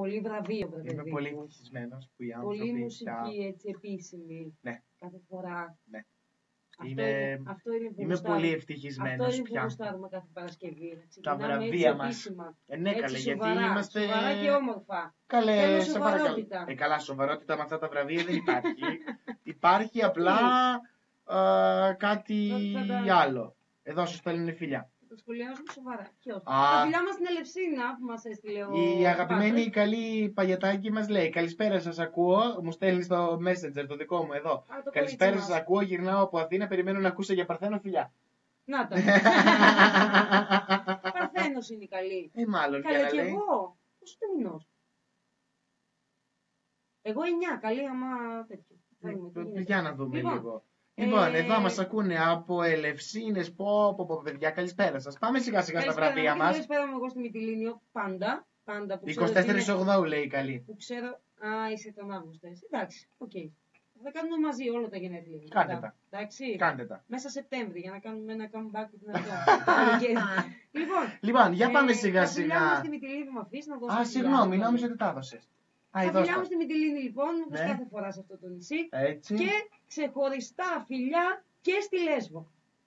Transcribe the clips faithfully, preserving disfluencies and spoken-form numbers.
πολύ βραβείο, βραβείο. Είμαι πολύ ευτυχισμένος που οι άνθρωποι. Πολύ μουσική, έτσι, επίσημη. Ναι. Κάθε φορά. Ναι. Αυτό Είμαι, είναι, αυτό είναι που είμαι πολύ ευτυχισμένος αυτό είναι πια. που γουστάρουμε κάθε Παρασκευή. Τα βραβεία μας. Ε, ναι, καλέ, γιατί σοβαρά, είμαστε. Σοβαρά και όμορφα. Καλέ, σοβαρότητα. Ε, καλά, σοβαρότητα με αυτά τα βραβεία δεν υπάρχει. Υπάρχει απλά ε, κάτι τα... άλλο. Εδώ σου στέλνουν φιλιά. Τα σχολιάζουμε σοβαρά. Ποιος? Τα φιλιά μας στην Ελευσίνα που μας έστειλε ο Η αγαπημένη Πάτρες. καλή Παγιατάκη μας λέει: καλησπέρα, σας ακούω. Μου στέλνει στο Messenger το δικό μου εδώ. Α, το καλησπέρα, μας. σας ακούω. Γυρνάω από Αθήνα. Περιμένω να ακούσω για Παρθένο φιλιά. Να τα. Παρθένος είναι η καλή. Ε, μάλλον. Καλά, και λέει. εγώ. Πόσο το μηνός. Εγώ εννιά. Καλή, άμα τέτοιο. Ε, για να δούμε λοιπόν, λίγο. Λοιπόν, ε... εδώ μας ακούνε από Ελευσίνες. Πω, πω, πω, παιδιά, καλησπέρα σας. Πάμε σιγά σιγά στα βραβεία μας. Καλησπέρα μου εγώ στη Μυτιλήνιο. Πάντα. Πάντα που είκοσι τέσσερις ογδόου λέει η καλή. Που ξέρω. Α, είσαι τον Αύγουστο. Εντάξει, οκ. Okay. Θα κάνουμε μαζί όλα τα γενέθλια. Κάντε τα. Εντάξει. Κάντε τα. Μέσα Σεπτέμβρη για να κάνουμε ένα comeback δυνατό. λοιπόν, λοιπόν, για πάμε ε, σιγά σιγά. Θα στη Μυτιλήνη μου αφήσει να δώσω. Α, συγγνώμη, νόμιζα ότι τα έδωσες. Τα φιλιά μου στη Μυτιλήνη λοιπόν, όπως ναι. κάθε φορά σε αυτό το νησί. Έτσι. Και ξεχωριστά φιλιά και στη Λέσβο.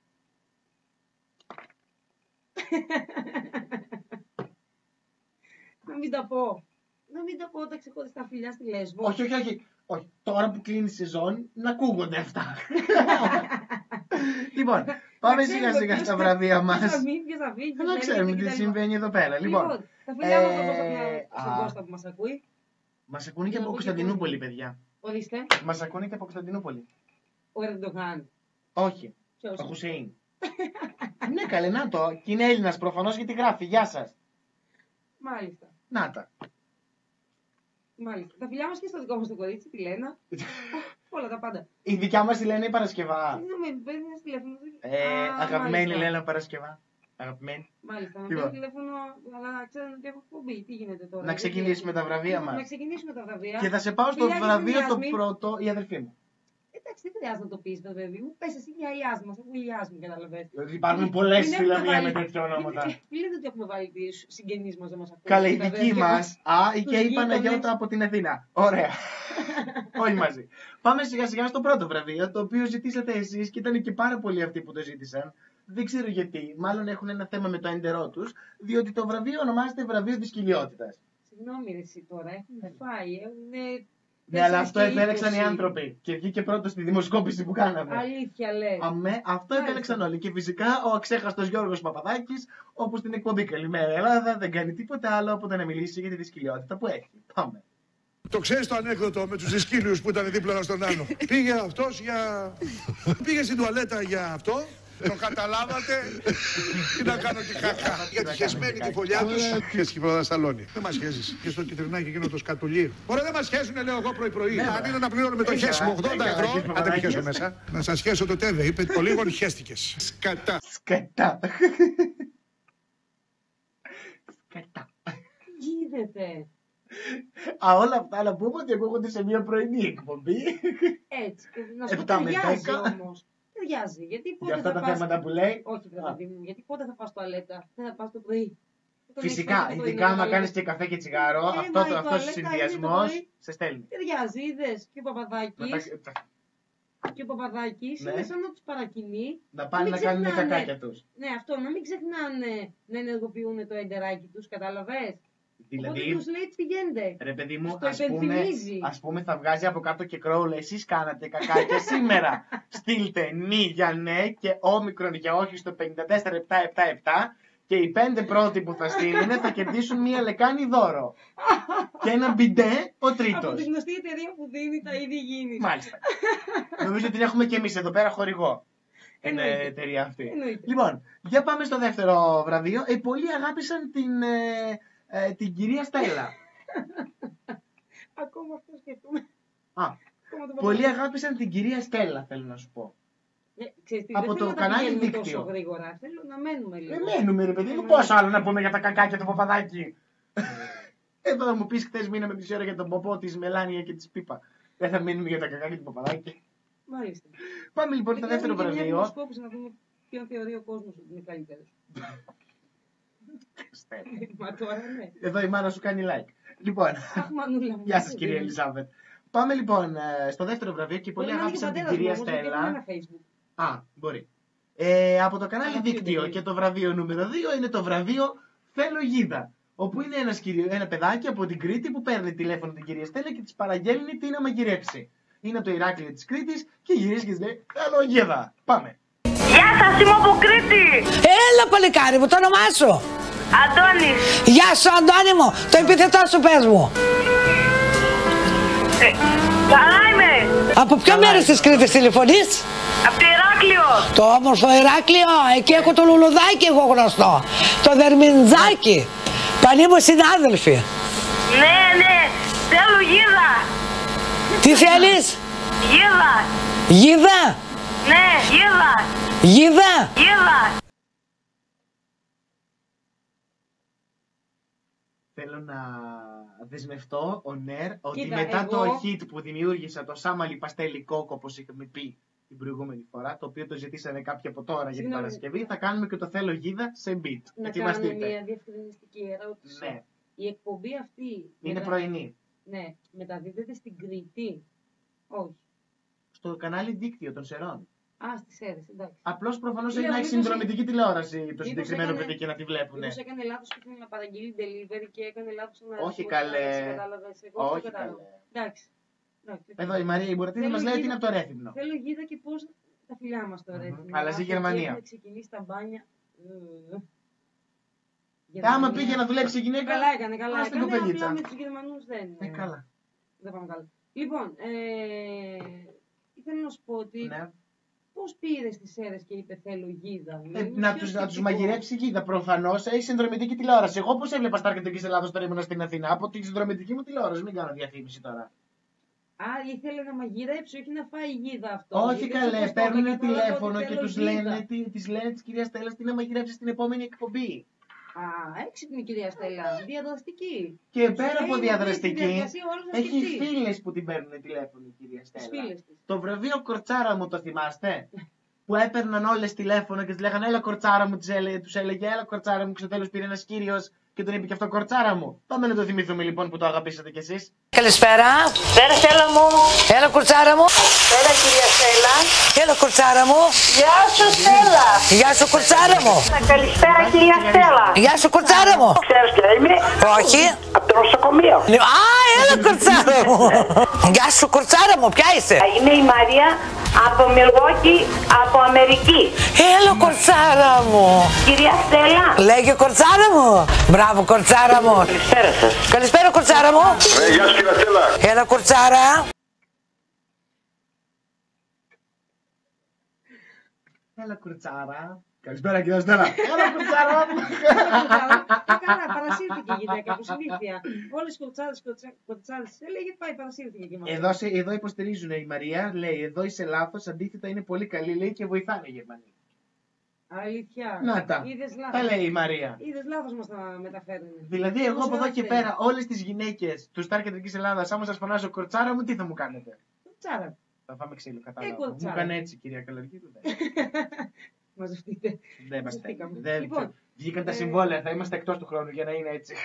Να μην τα πω. Να μην τα πω τα ξεχωριστά φιλιά στη Λέσβο. Όχι, όχι, όχι. όχι. Τώρα που κλείνει η σεζόν, να ακούγονται αυτά. λοιπόν, πάμε σιγά σιγά στα βραβεία μας. Ποιος θα μείνει, ποιος θα βγει. Δεν ξέρουμε τι συμβαίνει εδώ πέρα. Λοιπόν, τα φιλιά μας θα πω στον Κώστα που μας ακούει. Μας ακούνε και από Κωνσταντινούπολη, παιδιά. Ορίστε. Μας ακούνε και από Κωνσταντινούπολη. Ο Ερντογάν. Όχι. Ποιος? Ο Χουσέιν. Ναι, καλέ, να το. Και είναι Έλληνας προφανώς γιατί γράφει. Γεια σας. Μάλιστα. Να τα. Μάλιστα. Τα φιλιά μας και στο δικό μας το κορίτσι, τη Λένα. Όλα τα πάντα. Η δικιά μας η Λένα η Παρασκευά. Ναι, με παίρνει ένα τηλέφωνο. Ε, αγαπημένη Λένα Παρασκευά. Αγαπημένη. Μάλιστα. Με παίρνει τηλέφωνο, αλλά ξέρω ότι έχω εκπομπή. Τι γίνεται τώρα. Να ξεκινήσουμε τα βραβεία μας. Να ξεκινήσουμε τα βραβεία. Και θα σε πάω στο βραβείο το πρώτο, η αδερφή μου. Εντάξει, δεν χρειάζεται να το πει το παιδί μου. Πες εσύ μια Ιάσμη, αφού η Ιάσμη καταλαβαίνει. Δηλαδή υπάρχουν πολλές φιλαμία με τέτοια ονόματα. Λέτε ότι έχουμε βάλει τις συγγενείς μας να μας ακούνε. Καλά, η δική μας. Α, και η Παναγιώτα από την Αθήνα. Ωραία. Όλοι μαζί. Πάμε σιγά σιγά στο πρώτο βραβείο, το οποίο ζητήσατε εσείς και ήταν και πάρα πολλοί αυτοί που το ζήτησαν. Δεν ξέρω γιατί. Μάλλον έχουν ένα θέμα με το έντερό τους, διότι το βραβείο ονομάζεται βραβείο της κοιλιότητας. Συγγνώμη, ρε, εσύ τώρα έχουν φάει. Έχουν... Ναι, αλλά αυτό επέλεξαν οι άνθρωποι και βγήκε πρώτο στη δημοσκόπηση που κάναμε. Αλήθεια, λες. Αμέ, αυτό επέλεξαν όλοι. Και φυσικά ο αξέχαστος Γιώργος Παπαδάκης, όπου στην εκπομπή Καλημέρα Ελλάδα δεν κάνει τίποτα άλλο από το να μιλήσει για τη δυσκολιότητα που έχει. Πάμε. Το ξέρεις το ανέκδοτο με τους δυσκύλιους που ήταν δίπλα στον άλλο. Πήγε αυτός για... Πήγε στην τουαλέτα για αυτό. Το καταλάβατε. Τι να κάνω και κακά. Για τη χεσμένη τη φωλιά τους. Και στη σαλόνι. Δεν μας χέζεις. Και στο κυτρινάκι εκείνο το σκατουλί. Ωραία, δεν μας χέζουνε, λέω εγώ πρωί-πρωί. Αν είναι να πληρώνουμε το χέσιμο ογδόντα ευρώ. Αν δεν χέσω μέσα. Να σας χέσω το τέβε. Είπε το λίγο χέστηκες. Σκατά. Σκατά. Σκατά. Γίνεται. Α, όλα αυτά να πούμε ότι ακούγονται σε μια πρωινή εκπομπή. Έτσι. Να σου πω ταιριάζει όμως. Ταιριάζει. Γιατί πότε για αυτά θα τα πας... θέματα που λέει. Όχι, παιδί μου. Γιατί πότε θα πας στο τουαλέτα. Δεν θα πας το πρωί. Φυσικά, ειδικά άμα κάνεις και καφέ και τσιγάρο, ε, αυτό, το, αυτός ο συνδυασμός σε στέλνει. Ταιριάζει, είδες. Και ο Παπαδάκης. Και ο Παπαδάκης ναι. είναι σαν να τους παρακινεί. Να πάνε να, να κάνουν τα κακάκια τους. Ναι, αυτό. Να μην ξεχνάνε να ενεργοποιούν το εντεράκι τους, κατάλαβες. Δηλαδή, οπότε τους λέει πηγαίνετε. Ρε παιδί μου, το ας πούμε, ας πούμε θα βγάζει από κάτω και κρόουλα. Εσείς κάνατε κακάκια σήμερα. Στείλτε νη για ναι και όμικρον για όχι στο πενήντα τέσσερα επτά επτά επτά και οι πέντε πρώτοι που θα στείλουν θα κερδίσουν μία λεκάνη δώρο. Και ένα μπιντέ ο τρίτος. Από τη γνωστή εταιρεία που δίνει τα είδη γίνει. Μάλιστα. Νομίζω ότι την έχουμε και εμείς εδώ πέρα χορηγό. Είναι εταιρεία αυτή. Εννοείται. Λοιπόν, για πάμε στο δεύτερο βραβείο. Ε, πολλοί αγάπησαν την... Ε, Ε, την κυρία Στέλλα. Ακόμα αυτό σκεφτούμε. Α, πολλοί αγάπησαν την κυρία Στέλλα, θέλω να σου πω. Ε, ξέρεις, από το κανάλι δίκτυο. Τόσο γρήγορα. Θέλω να μένουμε λίγο. Δεν μένουμε, ρε παιδί μου. Πόσο άλλο να πούμε για τα κακάκια του Παπαδάκη. Εδώ θα μου πει χθε μείναμε μισή ώρα για τον ποπό τη Μελάνια και τη Πίπα. Δεν θα μείνουμε για τα κακάκια του Παπαδάκη. Μάλιστα. Πάμε λοιπόν στο δεύτερο βραβείο. Να δούμε ποιον θεωρεί ο κόσμο ότι είναι καλύτερο. Μα τώρα ναι. Εδώ η μάνα σου κάνει like. Λοιπόν, Αχ, μανούλα μου. γεια σας κυρία Ελισάβετ. Πάμε λοιπόν ε, στο δεύτερο βραβείο και πολύ Μπορεί να είναι αγάπησαν και την πατέρας κυρία μου, όμως, γιατί Στέλλα. έχουμε ένα Facebook. Α, μπορεί. Ε, από το κανάλι Αγαπιούνται Δίκτυο πολύ. και το βραβείο νούμερο δύο είναι το βραβείο Θέλω Γίδα. Όπου είναι ένας κυριο... ένα παιδάκι από την Κρήτη που παίρνει τηλέφωνο την κυρία Στέλλα και της παραγγέλνει τι να μαγειρέψει. Είναι από το Ηράκλειο της Κρήτης και γυρίζει και της λέει Θέλω Γίδα. Πάμε. Γεια σας, είμαι από Κρήτη. Έλα παλικάρι μου, το όνομά σου. Αντώνης. Γεια σου Αντώνη μου, το επίθετό σου πες μου. Ε, καλά είμαι. Από ποιο μέρος της Κρήτης τηλεφωνείς? Από το Ηράκλειο. Το όμορφο Ηράκλειο, εκεί έχω το λουλουδάκι εγώ γνωστό. Το δερμιντζάκι. Πανί μου συνάδελφοι. Ναι, ναι, θέλω γίδα. Τι θέλεις? Γίδα. Γίδα. Ναι, γίδα. Γίδα. Γίδα. Θέλω να δεσμευτώ ο Νέρ ότι Κοίτα, μετά εγώ- το hit που δημιούργησα το Σάμαλι Παστέλι Κόκο, όπως είχαμε πει την προηγούμενη φορά, το οποίο το ζητήσανε κάποιοι από τώρα για την Συγγνώμη. Παρασκευή, θα κάνουμε και το Θέλω Γίδα σε beat. Να Ετοιμαστείτε. κάνω μια διευκρινιστική ερώτηση. Ναι, Η εκπομπή αυτή. είναι μετα- πρωινή. Ναι, μεταδίδεται στην Κρήτη. Όχι. Στο κανάλι Δίκτυο των Σερών. Α, στις Σέρρες, εντάξει. Απλώς προφανώς Λέω, έχει να έχει μήπως συνδρομητική τηλεόραση το μήπως συγκεκριμένο έκανε- παιδί και να τη βλέπουνε. Μήπως έκανε λάθος και ήθελε να παραγγείλει delivery και έκανε λάθος να Όχι, να- καλέ. να- κατάλαβες, εγώ Όχι, το κατάλαβα. καλέ. Εντάξει. Εντάξει. Εδώ η Μαρία η Μπουρατίδη Θέλω μας λέει ότι γίδα- είναι από το Ρέθυμνο. Θέλω γίδα και πώς τα φιλιά μας τώρα. Μμμ. έτσι. Αλλά ζει Άχι, Γερμανία. Έχουμε ξεκινήσει τα μπάνια. Ε, Άμα Γερμανία. πήγε να δουλέψει η γυναίκα. Καλά έκανε, καλά ας την έκανε. κοπελίτσα. Απλά με τους Γερμανούς δεν. Ε, καλά. Δεν πάμε καλά. Λοιπόν, ε, ήθελα να σου πω ότι Ναι. πώς πήρε στις Σέρρες και είπε θέλω γίδα. Ε, Είναι να πιο τους, να τους τυπικό. μαγειρέψει η γίδα. Προφανώς έχει συνδρομητική τηλεόραση. Εγώ πώς έβλεπα Σταρ Κεντρικής Ελλάδος τώρα ήμουν στην Αθήνα. Από τη συνδρομητική μου τηλεόραση. Μην κάνω διαφήμιση τώρα. Α, ήθελε να μαγειρέψει, όχι να φάει γίδα αυτό. Όχι Γιατί καλέ, όπως το παίρνουν έκανε, τηλέφωνο ότι και θέλω τους γίδα. λένε, τι- της λένε της κυρίας Στέλλας τι να μαγειρέψει στην επόμενη εκπομπή. Α, έξυπνη κυρία Στέλλα. Διαδραστική. Και πέρα λέει, από είναι διαδραστική, στη διαδικασία ο άλλος να έχει σκεφτεί. φίλες που την παίρνουν τηλέφωνο η κυρία Τις Στέλλα. φίλες της. Το βραβείο Κορτσάρα μου το θυμάστε? Που έπαιρναν όλες τηλέφωνο και τις λέγανε έλα κορτσάρα μου, τους έλεγε, τους έλεγε έλα κορτσάρα μου και στο τέλος πήρε ένας κύριος και τον είπε και αυτό κορτσάρα μου. Πάμε να το θυμηθούμε λοιπόν που το αγαπήσατε κι εσείς. Καλησπέρα. Πέρα, Στέλλα μου. Έλα κουρτσάρα μου. Πέρα, κυρία Στέλλα. Έλα κουρτσάρα μου. Γεια σου, Στέλλα. Γεια σου κουρτσάρα μου. Καλησπέρα, κυρία Στέλλα. Γεια σου κουρτσάρα μου. Ξέρεις ποια είμαι? Όχι. Από το νοσοκομείο. Α, έλα κουρτσάρα μου. Γεια σου κουρτσάρα μου, ποια είσαι? Είμαι η Μαρία από Μιλγόκι, από Αμερική. Έλα κουρτσάρα μου. Κυρία Στέλλα. Λέγε κουρτσάρα μου. Μπράβο κουρτσάρα μου. Καλησπέρα σας. Καλησπέρα κουρτσάρα μου. Ε, γεια σου κύριε Στέλλα. Έλα κουρτσάρα. Έλα κουρτσάρα. Καλησπέρα κυρία Στέλλα. Έλα κουρτσάρα. Ε, Καλά, παρασύρθηκε η γυναίκα από συνήθεια. Όλες οι κοτσάδες, κοτσάδες, έλεγε πάει, παρασύρθηκε και Εδώ, σε- εδώ υποστηρίζουν η Μαρία, λέει εδώ είσαι λάθος, αντίθετα είναι πολύ καλή, λέει και βοηθάνε οι Γερμανοί. Αλήθεια. Να τα. Είδες Τα λάθος. λέει η Μαρία. Είδες λάθος μας τα μεταφέρουν. Δηλαδή, εγώ από εδώ και Κοτσάρα. πέρα, όλες τις γυναίκες του Σταρ Κεντρικής Ελλάδας, άμα σας φωνάζω κορτσάρα μου, τι θα μου κάνετε? Κοτσάρα. Θα φάμε ξύλο, Ε, κατάλαβα. Μου κορτσάρα. έκανε έτσι, κυρία Καλαργίδου. Μαζευτείτε. Δεν είμαστε. Μαζευτήκαμε. Δεν... Λοιπόν, Βγήκαν τα ε, συμβόλαια, θα είμαστε εκτός του χρόνου για να είναι έτσι.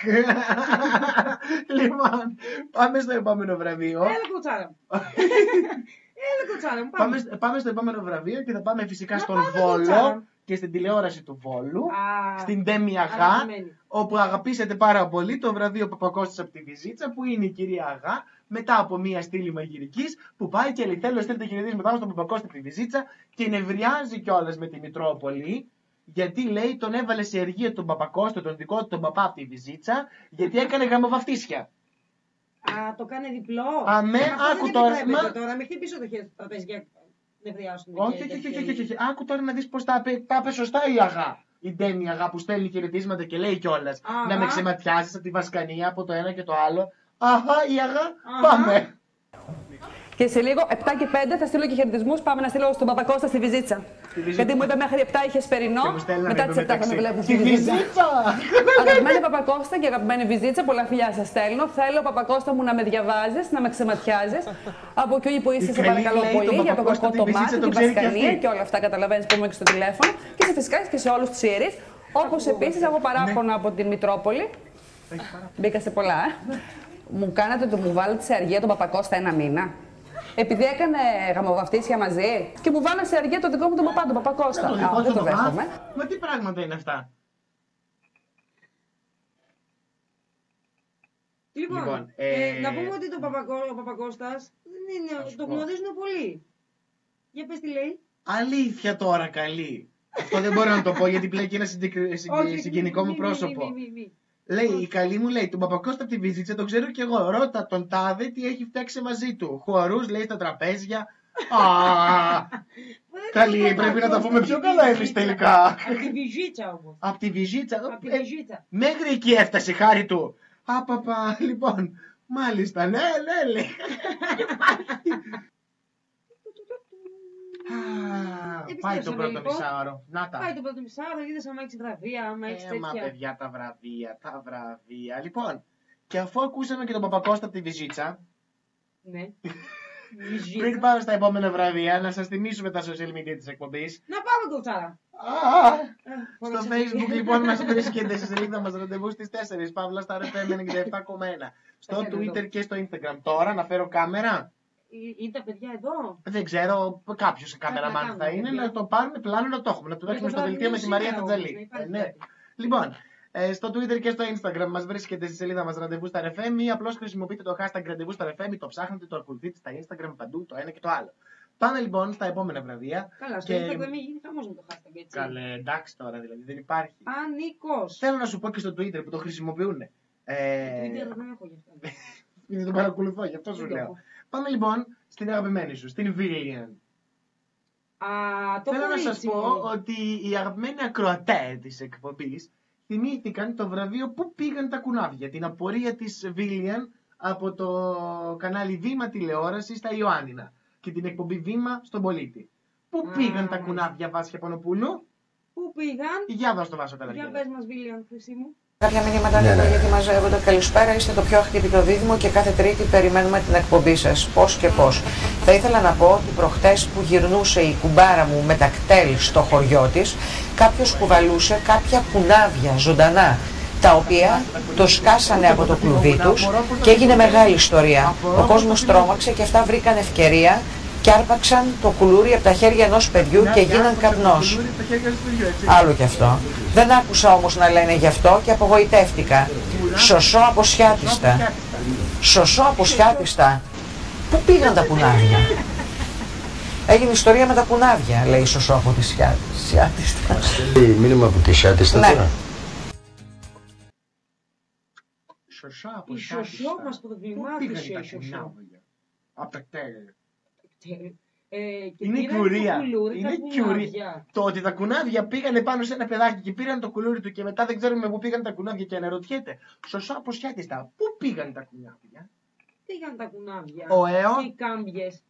Λοιπόν, πάμε στο επόμενο βραβείο. Έλα κοτσάρα μου. Έλα κοτσάρα μου. Πάμε, Πάμε. πάμε στο επόμενο βραβείο και θα πάμε φυσικά Να στον πάμε, Βόλο Κοτσάρα. και στην τηλεόραση του Βόλου. Α, Στην Ντέμι Αγά, αγαπημένη. όπου αγαπήσατε πάρα πολύ το βραβείο Παπακώστας από τη Βυζίτσα, που είναι η κυρία Αγά, μετά από μία στήλη μαγειρικής, που πάει και λέει: θέλω στείλτε χαιρετίσματά μου στον Παπακώστα από τη Βυζίτσα και νευριάζει κιόλας με τη Μητρόπολη, γιατί λέει τον έβαλε σε εργείο τον Παπακώστα, τον δικό του τον παπά από τη Βυζίτσα, γιατί έκανε γαμοβαφτίσια. Α, το κάνει διπλό. Αμέ, Μα αυτό άκου δεν τώρα, επιτρέπεται μα- τώρα. Με χτυπήσω το χέρι του τραπέζι για να νευριάσουν. Όχι, όχι, όχι, όχι, όχι, όχι. Άκου τώρα να δεις πώς τα είπε, τα είπε σωστά η Αγά. Η Ντέμι Αγά που στέλνει χαιρετίσματα και λέει κιόλας Αχα. να με ξεματιάσεις από τη Βασκανία, από το ένα και το άλλο. Αχα, η Αγά, Αχα. πάμε. Και σε λίγο, επτά και πέντε, θα στείλω και χαιρετισμούς. Πάμε να στείλω στον Παπακώστα στη Βυζίτσα. Βυζίτσα. Γιατί μου είπε μέχρι επτά είχε περινό. Και μου στέλνανε Μετά τις επτά θα με μεταξύ. βλέπουν Στη στη Βυζίτσα. Βυζίτσα! Αγαπημένη Παπακώστα και αγαπημένη Βυζίτσα, πολλά φιλιά σας στέλνω. Θέλω, Παπακώστα μου, να με διαβάζεις, να με ξεματιάζεις. Από εκεί που είσαι, Η σε καλή παρακαλώ λέει, τον πολύ, για το Παπακώστα κακό τη το Βυζίτσα μάτι, τον την ξέρει και Πασκανία αυτή. και όλα αυτά καταλαβαίνεις που είμαι και στο τηλέφωνο. Και σε φυσικά και σε όλους τους ιερείς. Όπως επίσης έχω παράπονα από την Μητρόπολη. Μπήκα σε πολλά. Μου κάνατε το μου βάλετε σε αργία τον Παπακώστα ένα μήνα. Επειδή έκανε γαμοβαφτίσια μαζί και μου βάλανε σε αργία το δικό μου τον παπά, τον Παπακώστα. Α, δεν το δέχομαι. Μα τι πράγματα είναι αυτά. Λοιπόν, Λοιπόν, ε, ε, να πούμε ότι το Παπακώ, ο Παπακώστας δεν είναι, το γνωρίζουν πολύ. Για πες τι λέει. Αλήθεια τώρα, καλή. Αυτό δεν μπορώ να το πω γιατί πλέει και ένα συγκεκρι- συγκ- Όχι, συγγενικό μη, μου μη, πρόσωπο. μη, μη, μη. Λέει, η καλή μου λέει, τον Παπακώστα από τη Βίζιτσα τον ξέρω κι εγώ. Ρώτα τον τάδε τι έχει φτιάξει μαζί του. Χορούς λέει στα τραπέζια. Α, καλή, πρέπει να τα πούμε πιο καλά εμείς τελικά. Από τη Βυζίτσα όμως. Από τη Βυζίτσα. Από τη ε, Βυζίτσα. Μέχρι εκεί έφτασε, χάρη του. Α, παπα, λοιπόν. Μάλιστα, ναι, ναι, λέει. Α, Πάει το Επιστρέψαμε, πρώτο λοιπόν. μισάωρο. Να τα. Πάει το πρώτο μισάωρο, είδες άμα έχεις βραβεία, άμα έχεις Ε, μα τέτοια. παιδιά, τα βραβεία, τα βραβεία. Λοιπόν, και αφού ακούσαμε και τον Παπακώστα από τη Βυζίτσα, Ναι. πριν Βυζίτσα. πάμε στα επόμενα βραβεία, να σας θυμίσουμε τα social media της εκπομπής. Να πάμε κοτσάρα. Α, Ε, Στο φωνάξε. Facebook λοιπόν μας βρίσκεται στη σελίδα μας ραντεβού στις τέσσερις, Παύλα στα Ρεφ Εμ ενενήντα επτά κόμμα ένα. Στο Τα φέρνω Twitter εδώ. και στο Instagram. Τώρα να φέρω κάμερα. Ε, Είναι τα παιδιά εδώ. Δεν ξέρω, κάποιο να κάμεραμαν κάνουμε, θα είναι, παιδιά. να το πάρουμε πλάνο να το έχουμε. Να το Με δείξουμε το στο δελτίο με τη βραβείο Μαρία σήμερα Τατζαλή. όμως, να υπάρχει Ε, ναι. κάτι. Λοιπόν, ε, στο Twitter και στο Instagram μας βρίσκεται στη σελίδα μας ραντεβού στα Ρεφ Εμ ή απλώς χρησιμοποιείτε το hashtag ραντεβού στα Ρεφ Εμ, το ψάχνετε, το ακολουθείτε στα Instagram παντού, το ένα και το άλλο. Πάμε λοιπόν στα επόμενα βραβεία. Καλά, στο Και- Instagram έχει γίνει χαμός με το hashtag, έτσι. Καλέ, εντάξει τώρα δηλαδή, δεν υπάρχει. Πανικός. Θέλω να σου πω και στο Twitter που το χρησιμοποιούν. Ε, Twitter δεν έχω γι' αυτό. δεν το παρακολουθώ, γι' αυτό σου Δεν το λέω. έχω. Πάμε λοιπόν στην αγαπημένη σου, στην Villian. Α, το Θέλω να κορίτσι σας πω μου. ότι οι αγαπημένοι ακροατές της εκπομπής θυμήθηκαν το βραβείο Πού πήγαν τα κουνάβια, την απορία της Villian από το κανάλι Βήμα τηλεόραση στα Ιωάννινα και την εκπομπή Βήμα στον Πολίτη. Πού Α, πήγαν τα μάλιστα. κουνάβια, Βάσια Πανοπούλου? Πού πήγαν. Για δώσ' το Βάσο Για Καλαγγέλη. πες μας, Βίλιαν, χρυσή μου. Κάποια μηνύματα ναι, ναι. Γιατί μαζεύονται. Καλησπέρα, είστε το πιο χτυπητό δίδυμο και κάθε Τρίτη περιμένουμε την εκπομπή σας. Πώς και πώς. Θα ήθελα να πω ότι προχτές που γυρνούσε η κουμπάρα μου με τα κτέλ στο χωριό της, κάποιος κουβαλούσε κάποια κουνάβια ζωντανά, τα οποία το σκάσανε από το κλουβί τους και έγινε μεγάλη ιστορία. Ο κόσμος τρόμαξε και αυτά βρήκαν ευκαιρία και άρπαξαν το κουλούρι από τα χέρια ενός παιδιού και γίναν καπνός. Άλλο κι αυτό. Δεν άκουσα όμως να λένε γι' αυτό και απογοητεύτηκα. Σωσό αποσιάτιστα. Σωσό αποσιάτιστα. Πού πήγαν τα κουνάβια? Έγινε ιστορία με τα κουνάβια, λέει Σωσό από τη Σιάτιστα. Μήνυμα από τη Σιάτιστα Ναι. τώρα. Σωσό από Η Σωσό μας προβλημάτισε, η Σωσό. Από τα κτέλ. Ε, και Είναι πήραν κουρία. το κουλούρι, Είναι τα κουρία. κουνάβια. Το ότι τα κουνάβια πήγανε πάνω σε ένα παιδάκι και πήραν το κουλούρι του και μετά δεν ξέρουμε πού πήγαν τα κουνάβια και αναρωτιέται. Σωσό αποσιάτιστα. Πού πήγαν τα κουνάβια? Πήγαν τα κουνάβια. Ο Αίο. Και οι κάμπιες.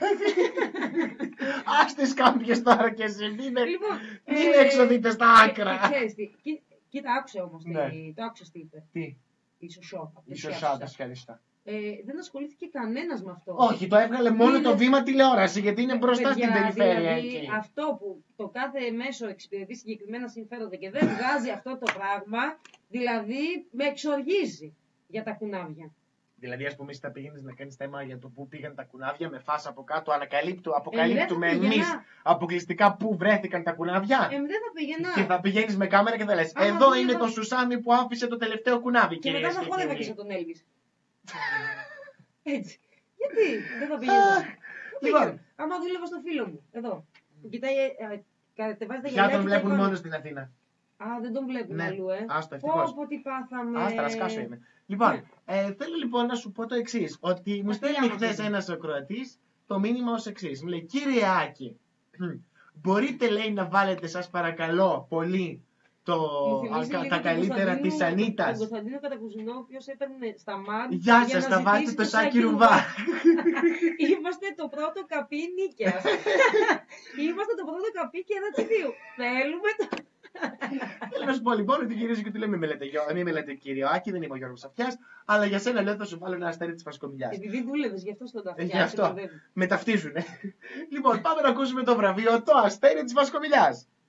Ας τις κάμπιες τώρα και εσύ. Μην με, Λοιπόν, μην ε, με εξοδείτε στα Και άκρα. ξέρεις τι, κοί- κοίτα άκουσε όμως, Ναι. τι- το άκουσες τι είπε. Τι, Η Σωσό. από τη η Σωσό Σιάτιστα. αποσιάτιστα. Ε, δεν ασχολήθηκε κανένας με αυτό. Όχι, το έβγαλε μόνο Είναι- το Βήμα τηλεόραση γιατί είναι μπροστά Παιδιά, στην περιφέρεια δηλαδή, εκεί. αυτό που το κάθε μέσο εξυπηρετεί συγκεκριμένα συμφέροντα και δεν βγάζει αυτό το πράγμα, δηλαδή με εξοργίζει για τα κουνάβια. Δηλαδή, α πούμε, εσύ θα πήγαινε να κάνει θέμα για το πού πήγαν τα κουνάβια με φάσα από κάτω, ανακαλύπτου, αποκαλύπτουμε Ε, δεν θα εμεί πήγαινα. αποκλειστικά πού βρέθηκαν τα κουνάβια. Ε, δεν θα πήγαινα. Και θα πηγαίνει με κάμερα και θα λε: Άμα εδώ δεν είναι θα- το σουσάμι που άφησε το τελευταίο κουνάβι, Και κυρίες μετά θα και χώνευα και κύριοι. σαν τον Έλβης. Έτσι. Γιατί δεν θα πήγαινα. Λοιπόν. Λοιπόν, άμα δούλευα στο φίλο μου, εδώ. Που κοιτάει, ε, ε, κατεβάζει τα Πια γυαλιά τον και βλέπουν τα μόνο εικόνα. στην Αθήνα. Α, δεν τον βλέπουν Ναι. αλλού, ε. Άστο, ευτυχώς. Πω, πω, τι πάθαμε. Άστα, να σκάσω είμαι. Λοιπόν, Ναι. ε, θέλω λοιπόν να σου πω το εξή: ότι μου στέλνει φιλιά μας χθε είναι. ένα ακροατή το μήνυμα ω εξή. Μου λέει: Κύριε Άκη, μπορείτε λέει να βάλετε, σας παρακαλώ πολύ, το, Μου θυμίζει α, λίγο τα τον καλύτερα Κωνσταντίνο- της Τον Ανίτας. Κωνσταντίνο Κατακουζινό, ο οποίος έπαιρνε στα μάτ. Γεια για σας, να θα βάλετε ζητήσει το Σάκη Ρουβά. Είμαστε το πρώτο καπί νίκαιας. Είμαστε το πρώτο καπί και ρατσιδίου. Θέλουμε το... Θέλω να σου πω λοιπόν ότι γυρίζει και του λέει: Μην με λέτε, Γιώ- μην με λέτε κύριο Άκη, δεν είμαι ο Γιώργος Αυτιάς, αλλά για σένα λέω θα σου βάλω ένα αστέρι της Φασκομιλιάς. Επειδή δούλευες, γι' αυτό στον Ε, ταυτιά. Γι' αυτό. Με ταυτίζουνε. Λοιπόν, πάμε να ακούσουμε το βραβείο Το Αστέρι της Βασκομιλιάς.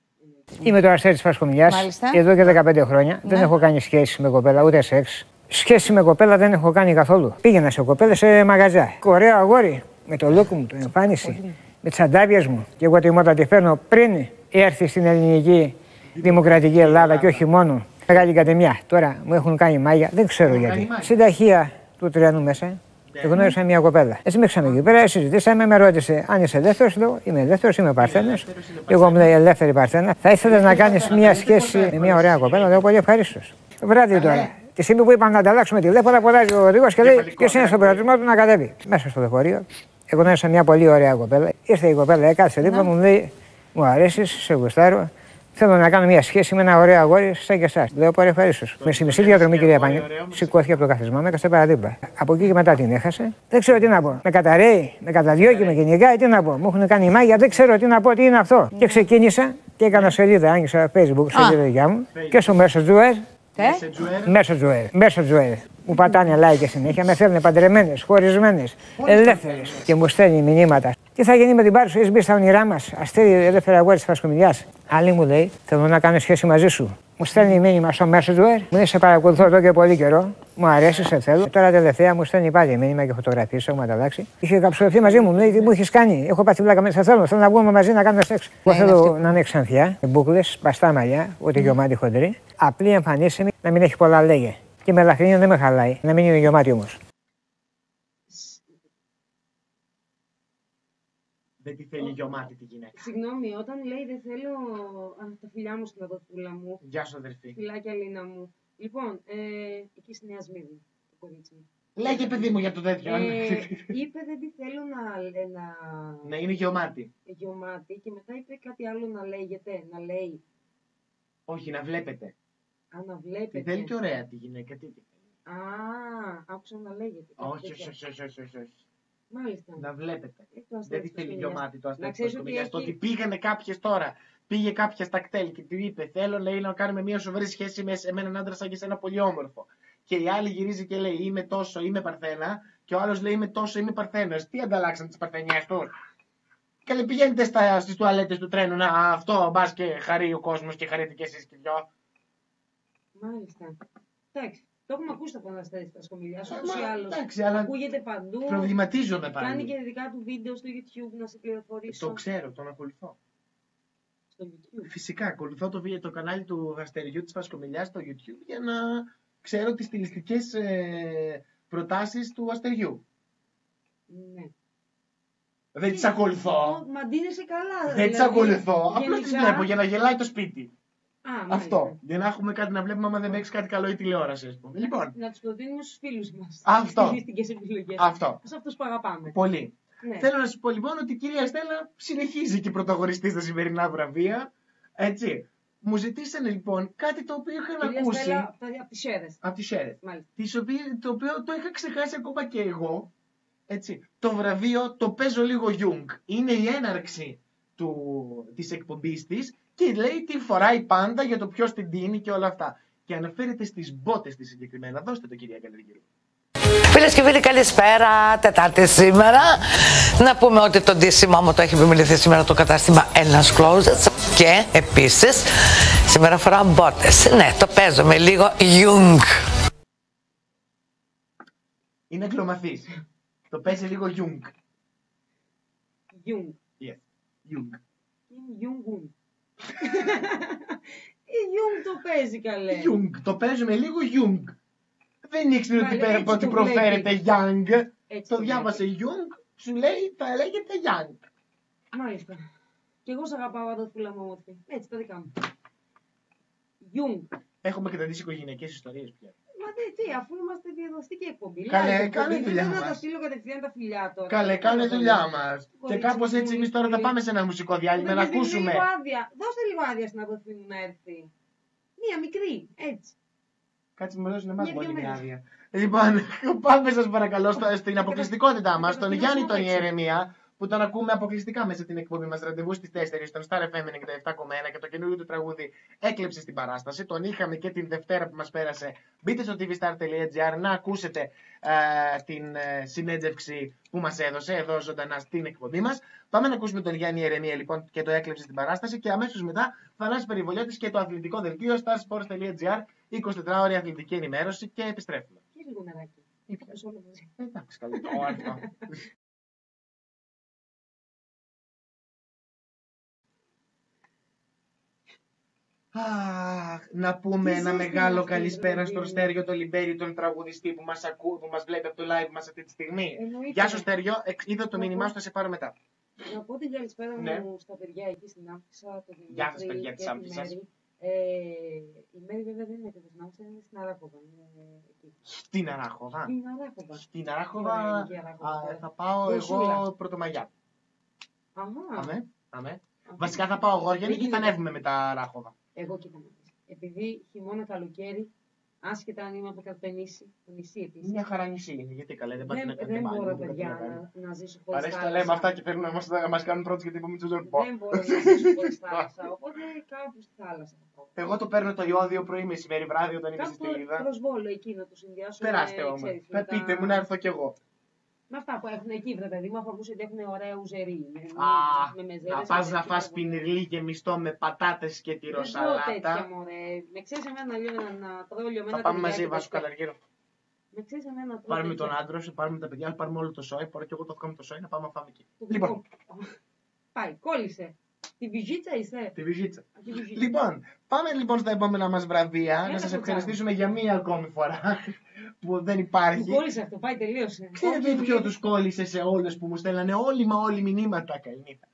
Είμαι το Αστέρι της Φασκομιλιάς, εδώ και δεκαπέντε χρόνια. Ναι. Δεν έχω κάνει σχέση με κοπέλα, ούτε σεξ. Σχέση με κοπέλα δεν έχω κάνει καθόλου. Πήγαινα σε κοπέλες σε μαγαζιά. Ωραίο αγόρι, με το look μου, την εμφάνιση, με τις αντάβιες μου. Και εγώ τη μότα τη φέρνω πριν έρθει στην ελληνική δημοκρατική Ελλάδα και όχι μόνο. Μεγάλη Ακαδημία. Τώρα μου έχουν κάνει μάγια, δεν ξέρω γιατί. Στην ταχεία του Τριανού μέσα. Γνώρισα μια κοπέλα. Έτσι με ξανά εκεί πέρα, συζητήσαμε, με ρώτησε αν είσαι ελεύθερος. Λέω είμαι ελεύθερος, είμαι Παρθένος. Εγώ μου λέει ελεύθερη Παρθένα. Θα ήθελες να κάνεις μια σχέση με μια ωραία κοπέλα. Λέω πολύ ευχαρίστως. Βράδυ τώρα. Τη στιγμή που είπαμε να ανταλλάξουμε τηλέφωνα, αποδάζει ο οδηγός και λέει ποιος είναι στον προορισμό του να κατέβει. Μέσα στο λεωφορείο, εγώ γνώρισα μια πολύ ωραία κοπέλα. Ήρθε η κοπέλα, έκατσε δίπλα μου, μου λέει μου αρέσει, σε γουστάρω. Θέλω να κάνω μια σχέση με ένα ωραίο αγόρι σαν και εσάς. Λέω πολύ ευχαρίστως. Με στη μισή διαδρομή, κυρία Πάνη, σηκώθηκε από το καθισμά, με έκασε παραδίπλα. Από εκεί και μετά την έχασε. Δεν ξέρω τι να πω. Με καταραίει, με καταδιώκει, με κυνηγάει, τι να πω. Μου έχουν κάνει μάγια, δεν ξέρω τι να πω, τι είναι αυτό. Και ξεκίνησα και έκανα σελίδα, άνοιξα Facebook, σελίδα δικιά μου και στο Messenger. Messenger. Messenger. Μου πατάνε like και συνέχεια, με θέλουν παντρεμένες, χωρισμένες, ελεύθερες και μου στέλνει μηνύματα. Τι θα γίνει με την πάρη σου, έχεις μπει στα όνειρά μας, Αστέρι, ελεύθερα αγόρι της Φασκομιλιάς. Άλλη μου λέει, θέλω να κάνω σχέση μαζί σου. Μου στέλνει μήνυμα στο Messenger, μου λέει σε παρακολουθώ εδώ και πολύ καιρό, μου αρέσει, σε θέλω. Τώρα τελευταία μου στέλνει πάλι μήνυμα και φωτογραφίες, έχουμε ανταλλάξει. Είχε καψωθεί μαζί μου, μου λέει τι μου έχεις κάνει. Έχω πάθει πλάκα μέσα, θέλω, θέλω να βγούμε μαζί να κάνουμε σεξ. Εγώ θέλω να είναι ξανθιά, μπούκλες, μπαστά μαλλιά, ούτε γεωμάτι χοντρή, απλή εμφανίσιμη, να μην έχει πολλά λέγε. Και με ελαφρύνει δεν με χαλάει, να μην είναι γεωμάτι όμως. Δεν τη θέλει γεωμάτι τη γυναίκα. Συγγνώμη, όταν λέει δεν θέλω α, τα φιλιά μου στην αδερφούλα μου. Γεια σου, αδερφή. Φιλάκια, Λίνα μου. Λοιπόν, ε, εκεί στη Νέα Σμύρνη, το κορίτσι μου. Λέγε, παιδί μου, για το τέτοιο. Ε, είπε δεν τη θέλω να. Να, να είναι γεωμάτι. Γεωμάτι και μετά είπε κάτι άλλο να λέγεται, να λέει. Όχι, να βλέπετε. Α, να βλέπετε. Τη θέλει και ωραία τη γυναίκα, τι τη θέλει. Α, άκουσα να λέγεται. Όχι, όχι, όχι, όχι, όχι, όχι. Μάλιστα. Να βλέπετε. Ε, δεν τη θέλει γεωμάτι το Αστέρι της Φασκομιλιάς. έχει... Το ότι πήγανε κάποιες τώρα, πήγε κάποια στα κτέλ και του είπε θέλω λέει, να κάνουμε μια σοβαρή σχέση με, με έναν άντρα σαν και σε ένα πολύ όμορφο. Και η άλλη γυρίζει και λέει είμαι τόσο, είμαι Παρθένα. Και ο άλλος λέει είμαι τόσο, είμαι Παρθένος. Τι ανταλλάξαν τις παρθενιές τους. Και λέει πηγαίνετε στα, στις τουαλέτες του τρένου να αυτό μπας και χαρεί ο κόσμος και χαρείτε και εσείς και δυο. Μάλιστα. Εντάξει. Το έχουμε ακούσει από τον Αστέρι της Φασκομιλιάς, ούτως ή άλλως. Ακούγεται παντού. Προβληματίζομαι πάλι. Κάνει και δικά του βίντεο στο YouTube να σε πληροφορήσω. Το ξέρω, τον ακολουθώ. Στο YouTube. Φυσικά, ακολουθώ το, το κανάλι του Αστεριού της Φασκομιλιάς στο YouTube για να ξέρω τις στιλιστικές ε, προτάσεις του Αστεριού. Ναι. Δεν τις ακολουθώ. Μα ντύνεσαι καλά. Δεν τις ακολουθώ. Απλώς τις βλέπω για να γελάει το σπίτι. Α, αυτό. μάλιστα. Για να έχουμε κάτι να βλέπουμε, άμα δεν έχεις κάτι καλό ή τηλεόραση, ας πούμε. Λοιπόν. Να τους προτείνουμε στους φίλους μας. Αυτό. Στιλιστικές επιλογές. Αυτό. Σε αυτούς που αγαπάμε. Πολύ. Ναι. Θέλω να σου πω λοιπόν ότι η κυρία Στέλλα συνεχίζει και πρωταγωνιστή στα σημερινά βραβεία. Έτσι. Μου ζητήσανε λοιπόν κάτι το οποίο είχα κυρία ακούσει. Στέλλα, από τις Σέρες. Από τις Σέρες. Μάλιστα. Το οποίο το είχα ξεχάσει ακόμα και εγώ. Έτσι. Το βραβείο το παίζω λίγο Jung. Είναι η έναρξη του, της εκπομπής της και λέει τι φοράει πάντα για το ποιος την τίνει και όλα αυτά. Και αναφέρεται στις μπότες της συγκεκριμένα. Δώστε το κυρία Καλεργύρου. Φίλες και φίλοι, καλησπέρα. Τετάρτη σήμερα. Να πούμε ότι το ντύσιμό μου το έχει επιμεληθεί σήμερα το κατάστημα Ellen's Closets. Και επίσης σήμερα φοράω μπότες. Ναι, το παίζω με λίγο Jung. Είναι αγγλομαθής. Το παίζει λίγο Jung. Jung. Yes. Jung. Jung. Η Jung το παίζει καλέ. Jung. Το παίζουμε λίγο Jung. Δεν ήξερε ότι, πέρα, ότι το προφέρεται Young. Έτσι το διάβασε Jung. Σου λέει θα λέγεται Young. Μάλιστα. Και εγώ σ' αγαπάω αδερφούλα μου όμορφη. Έτσι τα δικά μου. Jung. Έχουμε καταντήσει οικογενειακές ιστορίες πια. Μα τι, τι, αφού είμαστε διαδοστική εκπομπή. Καλέ, κάνε δουλειά μας. Δεν θα τα στείλω κατευθείαν τα φιλιά τώρα. Καλέ, κάνε δουλειά μας. Και κάπως έτσι εμείς τώρα θα πάμε σε ένα μουσικό διάλειμμα να ακούσουμε. Λίγο άδεια. Δώστε λίγο άδεια στην αδερφή μου να έρθει. Μία μικρή, έτσι. Κάτσε με δώσουν εμάς πολύ μια άδεια. Λοιπόν, πάμε σας παρακαλώ στην αποκλειστικότητά μας, τον Γιάννη τον Ιερεμία, που τον ακούμε αποκλειστικά μέσα την εκπομπή μας Ραντεβού στις τέσσερις στον Star εφ εμ ενενήντα επτά κόμμα ένα και το καινούριο του τραγούδι έκλεψε στην παράσταση. Τον είχαμε και την Δευτέρα που μας πέρασε. Μπείτε στο τι βι σταρ τελεία τζι άρ να ακούσετε ε, την ε, συνέντευξη που μας έδωσε εδώ ζωντανά στην εκπομπή μας. Πάμε να ακούσουμε τον Γιάννη Ερεμία λοιπόν και το έκλεψε στην παράσταση και αμέσως μετά Θανάσης Περιβολιώτης και το αθλητικό δελτίο star sports τελεία τζι άρ, εικοσιτετράωρη αθλητική ενημέρωση και επιστρέφουμε. Και λίγο νεράκι. Ήπιες όλο μαζί. Εντάξει, καλό. αυτό. Αχ, να πούμε ένα μεγάλο καλησπέρα στον Στέριο το Λιμπέρι, τον τραγουδιστή που μας ακούει, που μας βλέπει από το live μας αυτή τη στιγμή. Εννοείται. Γεια σου Στέριο, είδα το μήνυμά σου, θα σε πάρω μετά. Να πω την καλησπέρα Ναι. μου στα παιδιά εκεί στην Άμφισσα, το Δημήτρη. Γεια σας, παιδιά της και τη Άμφισσας. Μέρη. Ε, η Μέρη βέβαια δεν είναι και στην Άμφισσα, είναι στην Αράχοβα. Είναι εκεί. Στην Αράχοβα. Στην Αράχοβα. Στην Αράχοβα Ωραία, η Αράχοβα. α, θα πάω Δοσούλα. εγώ Πρωτομαγιά. Αμά. Αμέ, αμέ. Βασικά θα πάω Γόργιανη Δεν και θα γίνεται. ανέβουμε με τα Αράχοβα. Εγώ κοίτα να δεις. Επειδή χειμώνα καλοκαίρι, άσχετα αν είμαι από Καρπενήσι, το νησί επίσης. Μια χαρά νησί είναι, γιατί καλά δεν πάτε Δεν, να κάνετε δεν μάλλον, μπορώ, δεν παιδιά, πάτε να κάνετε. να, να ζήσω χωρίς Παρέσει τα θάλασσα. λέμε αυτά και θέλουν να μας, να μας κάνουν πρώτος γιατί είπαμε του Ζορπό. Δεν μπορώ να ζήσω χωρίς θάλασσα, οπότε κάπου στη θάλασσα θα πάω. Εγώ το παίρνω το ιόδιο πρωί, μεσημέρι, βράδυ όταν είμαι στη Κάπου Στυλίδα. προσβόλο εκεί να το συνδυάσω. Περάστε με, όμως. ξέρεις, Πε- με τα- Πείτε μου να έρθω κι εγώ. Με αυτά που έχουν εκεί, βρε παιδί μου, αφού ακούσετε ότι έχουν ωραίο ζερί. Με, Α, με μεζέδες, να με πας να τέτοια φας πράγματα. πινιρλί και μιστό με πατάτες και Δεν τρώω τέτοια, τυροσαλάτα. μωρέ. Με ξέρεις εμένα λίγο να, να τρώω λιωμένα Θα πάμε τυριά μαζί, και Βάσου τέτοια. Καλαργύρο. Με ξέρεις εμένα να τρώω Πάρουμε τέτοια. τον άντρα σου, πάρουμε τα παιδιά, πάρουμε όλο το σόι. Πάρω και εγώ το δικό μου το σόι να πάμε να φάμε εκεί. Το Λοιπόν, δικό. Πάει, κόλλησε. Τη βυζίτσα είσαι. τη βυζίτσα. Α, τη βυζίτσα. Λοιπόν, πάμε λοιπόν στα επόμενα μας βραβεία. Να Έλα, σας το ευχαριστήσουμε για μία ακόμη φορά που δεν Μου υπάρχει. κόλλησε αυτό, πάει, τελείωσε. Ξέρετε Όχι, ποιο τους κόλλησε σε όλους που μου στέλνανε όλοι μα όλοι μηνύματα. Καληνύχτα.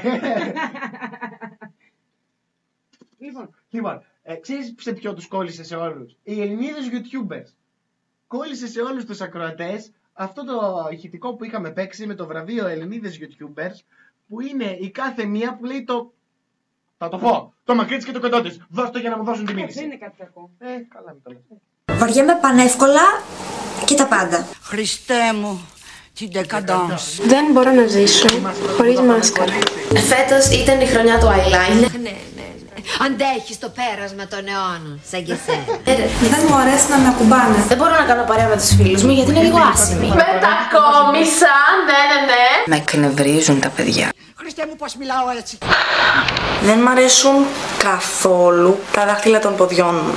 Λοιπόν, Λοιπόν, ε, ξέρεις σε ποιο τους κόλλησε σε όλους? Οι Ελληνίδες YouTubers. Κόλλησε σε όλους τους ακροατές αυτό το ηχητικό που είχαμε παίξει με το βραβείο Ελληνίδες YouTubers, που είναι η κάθε μία που λέει το... Θα το πω, το μακρύτσι και το κοντό της. Δώσ' το για να μου δώσουν τη δεν μήνυση. είναι κάτι κακό. Ε, καλά μην το λες. Βαριέμαι πανεύκολα και τα πάντα. Χριστέ μου, την δεκαντάνς. Δεν μπορώ να ζήσω χωρίς μάσκαρα. Φέτος ήταν η χρονιά του eyeliner. Ναι, ναι, ναι. Αντέχεις το πέρασμα των αιώνων, σαν και εσένα. Δεν μου αρέσει να με ακουμπάνε. Δεν μπορώ να κάνω παρέα με τους φίλους μου γιατί είναι λίγο άσημοι. Μετακόμισα, ναι, ναι, ναι. Με εκνευρίζουν τα παιδιά. Χριστέ μου, πώς μιλάω έτσι. Δεν μ' αρέσουν καθόλου τα δάχτυλα των ποδιών μου.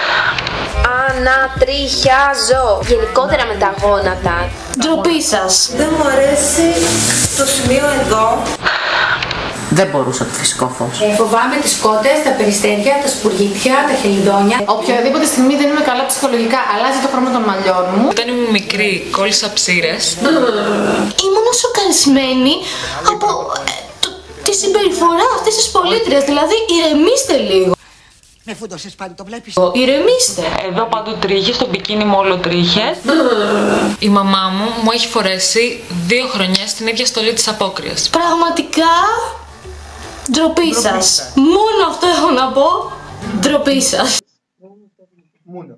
Ανατριχιάζω. Γενικότερα με τα γόνατα. Ντροπή σας. Δεν μου αρέσει το σημείο εδώ. Δεν μπορούσα το φυσικό φως. Ε, φοβάμαι τις κότες, τα περιστέρια, τα σπουργίτια, τα χελιδόνια. Οποιαδήποτε στιγμή δεν είμαι καλά ψυχολογικά, αλλάζει το χρώμα των μαλλιών μου. Όταν ήμουν μικρή, κόλλησα ψήρες. Ήμουν σοκαρισμένη από ε, το, τη συμπεριφορά αυτής της πολίτριας. Δηλαδή, ηρεμήστε λίγο. Με φούντωσες πάλι, το βλέπεις. Ηρεμήστε. Εδώ παντού τρίχες, στο μπικίνι μου όλο τρίχες. Η μαμά μου μου έχει φορέσει δύο χρονιές στην ίδια στολή της απόκριας. Πραγματικά, ντροπή σας. Μόνο αυτό έχω να πω. Ντροπή σας. Μόνο.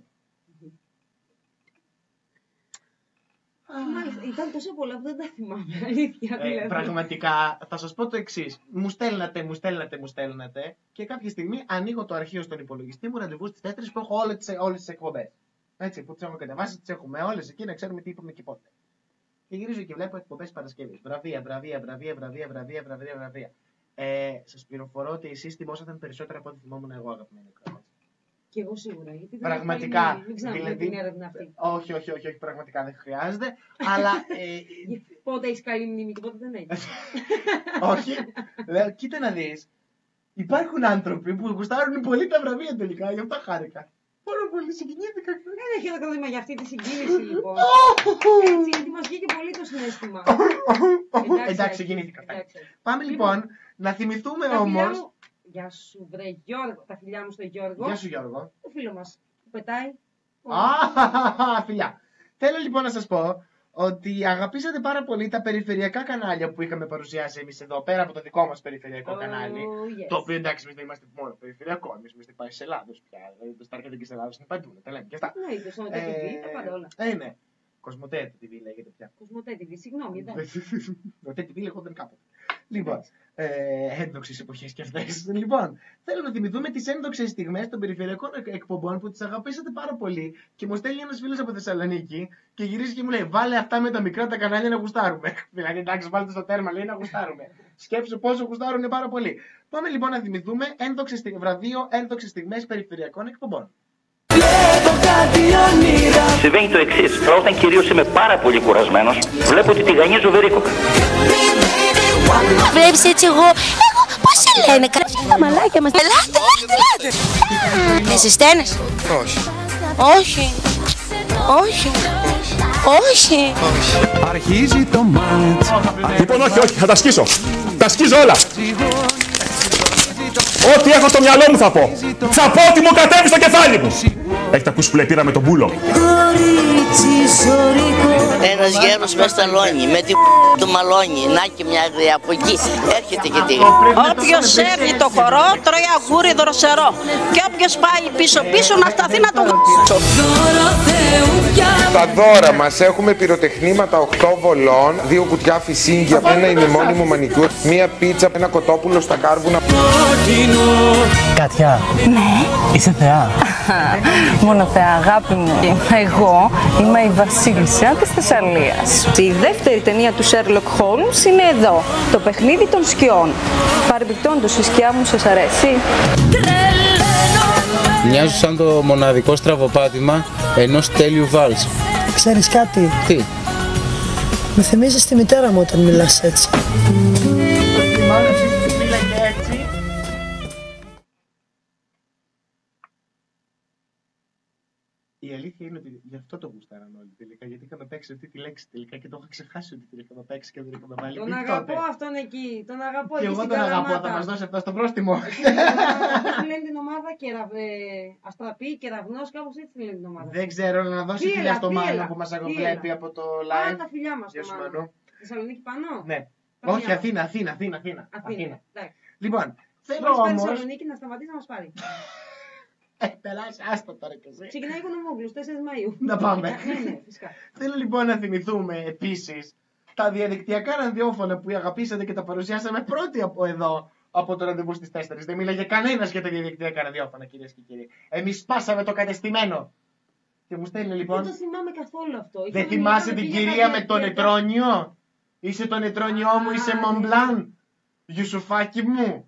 Μάλιστα, ήταν τόσο πολλά που δεν τα θυμάμαι. Αλήθεια, Ε, δηλαδή. πραγματικά θα σας πω το εξής. Μου στέλνατε, μου στέλνατε, μου στέλνατε και κάποια στιγμή ανοίγω το αρχείο στον υπολογιστή μου, ραντεβού στις τέσσερις που έχω όλες τις, όλες τις εκπομπές. Έτσι, που τις έχω κατεβάσει, τις έχουμε όλες εκεί να ξέρουμε τι είπαμε και πότε. Και γυρίζω και βλέπω εκπομπές Παρασκευής. Βραβεία, βραβεία, βραβεία, βραβεία, βραβεία, βραβεία, βραβεία. Ε, σας πληροφορώ ότι εσείς τιμώσατε περισσότερα από ό,τι θυμόμουν εγώ, αγαπημένοι ακροατές. Και εγώ σίγουρα. Γιατί δεν Πραγματικά. έχω πάλι- Μην ξαναπούμε Δηλαδή, την έρευνα αυτή. όχι, όχι, όχι, όχι, πραγματικά δεν χρειάζεται. αλλά. Ε, Πότε έχει καλή μνήμη και πότε δεν έχει. όχι. Λέω, κοίτα να δεις. Υπάρχουν άνθρωποι που γουστάρουν πολύ τα βραβεία τελικά, γι' αυτό χάρηκα. Πάρα πολύ συγκινήθηκα. Δεν έχει χειροκρότημα για αυτή τη συγκίνηση λοιπόν. Έτσι, γιατί μας βγήκε πολύ το συναίσθημα. Εντάξει, συγκινήθηκα. Πάμε λοιπόν να θυμηθούμε Τα φιλιά όμως. μου- Γεια σου, βρε Γιώργο. Τα φιλιά μου στον Γιώργο. Γεια σου, Γιώργο. Το φίλο μας που πετάει. Α, φιλιά. Θέλω λοιπόν να σας πω ότι αγαπήσατε πάρα πολύ τα περιφερειακά κανάλια που είχαμε παρουσιάσει εμείς εδώ, πέρα από το δικό μας περιφερειακό Oh, κανάλι. yes. Το οποίο εντάξει, εμείς δεν είμαστε μόνο περιφερειακό, εμείς είμαστε πάει σε Ελλάδος πια. Δηλαδή το Star και της Ελλάδος είναι παντού, τα λέμε και αυτά. Ναι, το στο Ε, τι βι, τα πάντα όλα. Ε, ναι. Κοσμοτέ τι βι λέγεται πια. Κοσμοτέ τι βι, συγγνώμη, εντάξει. Το τι βι λέγονταν κάποτε. Λοιπόν, ε, ένδοξες εποχές και αυτές. Λοιπόν, θέλω να θυμηθούμε τις ένδοξες στιγμές των περιφερειακών εκπομπών που τις αγαπήσατε πάρα πολύ και μου στέλνει ένας φίλος από Θεσσαλονίκη και γυρίζει και μου λέει: βάλε αυτά με τα μικρά τα κανάλια να γουστάρουμε. Δηλαδή, εντάξει, βάλτε στο τέρμα, λέει να γουστάρουμε. Σκέψου πόσο γουστάρουν πάρα πολύ. Πάμε λοιπόν να θυμηθούμε ένδοξες, βραβείο ένδοξες στιγμές περιφερειακών εκπομπών. Συμβαίνει το εξής. Όταν κυρίως είμαι πάρα πολύ κουρασμένος, βλέπω ότι τηγανίζω βερίκοκα. Βλέπεις έτσι εγώ, εγώ πώς σε λένε, τα μαλάκια μας. Ελάτε, ελάτε, ελάτε. Δεν συσταίνεις? Όχι. Όχι. Όχι. Όχι. Αρχίζει το μάτς. Λοιπόν, όχι, όχι, θα τα σκίσω. Τα σκίζω όλα. Ό,τι έχω στο μυαλό μου θα πω. Θα πω ότι μου κατέβει στο κεφάλι μου. Έχετε ακούσει που λέει πήρα με τον πούλο? Ένας γέρος με σταλόνι, με την του μαλώνει. Να και μια γριά από εκεί έρχεται και τι. Όποιος έρθει το χορό τρώει αγγούρι δροσερό. Και όποιος πάει πίσω-πίσω να σταθεί να το γράψω. Στα δώρα μας έχουμε πυροτεχνήματα οκτώ βολών, δύο κουτιά φυσίγγια, ένα ημιμόνιμο μανικιούρ, μία πίτσα, ένα κοτόπουλο στα κάρβουνα. Κάτια, Ναι. είσαι θεά. Μόνο θεά, αγάπη μου. Εγώ είμαι η βασίλισσα της Θεσσαλίας. Η δεύτερη ταινία του Sherlock Holmes είναι εδώ, το παιχνίδι των σκιών. Παρεμπιπτόντως, η σκιά μου σας αρέσει? Μοιάζω σαν το μοναδικό στραβοπάτημα ενός τέλειου βάλς. Ξέρεις κάτι? Τι? Με θυμίζεις τη μητέρα μου όταν μιλάς έτσι. Η αλήθεια είναι ότι γι' αυτό το γουστάραν όλοι τελικά. Γιατί είχαμε παίξει αυτή τη λέξη τελικά και το είχα ξεχάσει ότι την είχαμε παίξει και δεν είχαμε βάλει. Τον αγαπώ αυτόν εκεί. Τον αγαπώ και εκεί. Εγώ στην τον αγαπώ, Καλαμάτα. θα μας δώσει αυτό στο πρόστιμο. Πώς λένε την ομάδα, κερα... ε, Αστραπή, Κεραυνός, κάπως έτσι τη λένε την ομάδα. Δεν ξέρω, να δώσει φιλιά στο Μάνο που μας αγοβλέπει από το live. Α, τα φιλιά μας στο Μάνο. Θεσσαλονίκη πάνω. Ναι. Όχι, Αθήνα, Αθήνα, Αθήνα, Αθήνα. Αθήνα. Λοιπόν, θέλω όμως... όμως... Θεσσαλονίκη να σταματήσει να μας πάρει. Ε, περάσει, άστα τώρα και εσύ. Ξεκινάει Οικονομόγλους, τέσσερις Μαΐου. Να πάμε. Ναι, ναι, φυσικά. Θέλω λοιπόν να θυμηθούμε επίσης τα διαδικτυακά ραδιόφωνα που αγαπήσατε και τα παρουσιάσαμε πρώτοι από εδώ, από το ραντεβού στις τέσσερις. Δεν μίλαγε κανένας για τα διαδικτυακά ραδιόφωνα, κυρίες και κύριοι. Εμείς σπάσαμε το κατεστημένο. Και μου στέλνει λοιπόν. Δεν το θυμάμαι καθόλου αυτό. Δεν θυμάσαι την κυρία με το νετρόνιο? Είσαι το νετρόνιό μου, είσαι Μομπλάν. Γιουσουφάκι μου.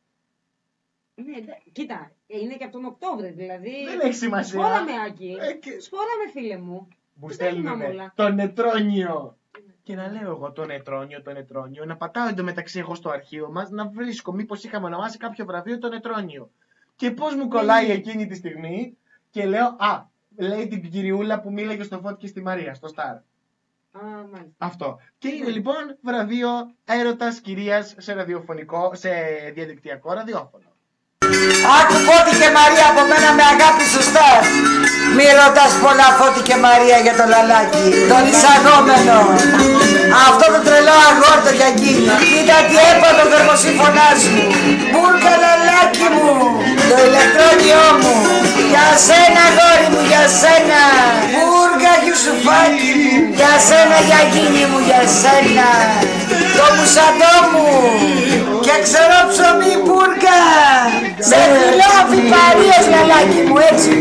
Ναι, κοίτα, είναι και από τον Οκτώβρη, δηλαδή. Δεν έχει σημασία. Σπόραμε, Άκη. Ε, και... Σπόραμε, φίλε μου. Μου στέλνουνε το νετρόνιο. Και να λέω εγώ το νετρόνιο, το νετρόνιο, να πατάω εντωμεταξύ εγώ στο αρχείο μας, να βρίσκω μήπως είχαμε ονομάσει κάποιο βραβείο το νετρόνιο. Και πώς μου κολλάει εκείνη τη στιγμή και λέω, α, λέει την κυριούλα που μίλαγε στο Φώτη και στη Μαρία, στο Σταρ. Α, αυτό. Και είναι λοιπόν βραβείο έρωτας κυρίας σε ραδιοφωνικό, σε διαδικτυακό ραδιόφωνο. Άκου Φώτη και Μαρία από μένα με αγάπη σου Σταρ. Μη ρωτάς πολλά Φώτη και Μαρία για το λαλάκι, τον εισαγόμενο. Αυτό το τρελό αγόρτο για εκείνη. Κοίτα τι έπα το θερμοσύμφωνάς μου. Μπούρκα λαλάκι μου, το ηλεκτρόνιό μου. Για σένα γόρι μου, για σένα. Μπούρκα Γιουσουφάκι μου. Για σένα γιαγίνη μου, για σένα. Το μουσαντό μου. Και ξέρω ψωμί μπούρκα. Σε φιλώ αφιπαρίες λαλάκι μου, έτσι.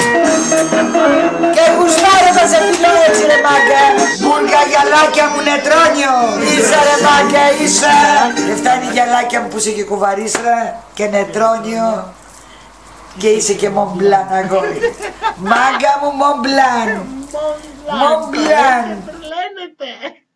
Και γουστάρω θα σε φιλώ έτσι ρε μάγκα. Μπούρκα γυαλάκια μου νετρόνιο. Είσαι ρε μάγκα, είσαι. Και φτάνει η γυαλάκια μου που είσαι και κουβαρίστρα και νετρόνιο. Και είσαι και Μομπλάν αγόρι. Μάγκα μου Μομπλάν. Μομπλάν. Τρελαίνεται.